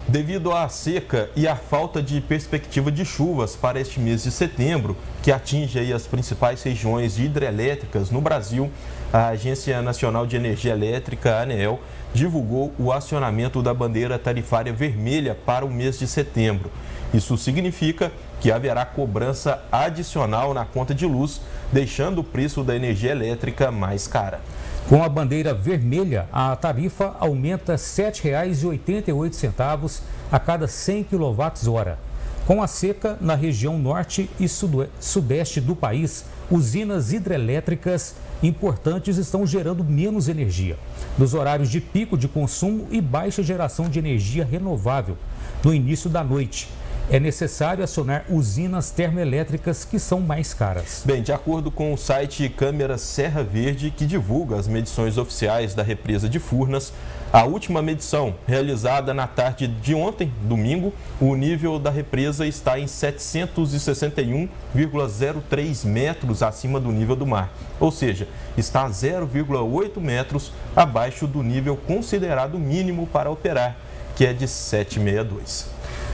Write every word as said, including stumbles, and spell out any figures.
Devido à seca e à falta de perspectiva de chuvas para este mês de setembro, que atinge aí as principais regiões hidrelétricas no Brasil, a Agência Nacional de Energia Elétrica, a ANEEL, divulgou o acionamento da bandeira tarifária vermelha para o mês de setembro. Isso significa que haverá cobrança adicional na conta de luz, deixando o preço da energia elétrica mais cara. Com a bandeira vermelha, a tarifa aumenta sete reais e oitenta e oito centavos a cada cem quilowatt-hora. Com a seca na região norte e sudeste do país, usinas hidrelétricas importantes estão gerando menos energia, nos horários de pico de consumo e baixa geração de energia renovável no início da noite. É necessário acionar usinas termoelétricas que são mais caras. Bem, de acordo com o site Câmara Serra Verde, que divulga as medições oficiais da represa de Furnas, a última medição, realizada na tarde de ontem, domingo, o nível da represa está em setecentos e sessenta e um vírgula zero três metros acima do nível do mar, ou seja, está zero vírgula oito metros abaixo do nível considerado mínimo para operar, que é de sete vírgula sessenta e dois.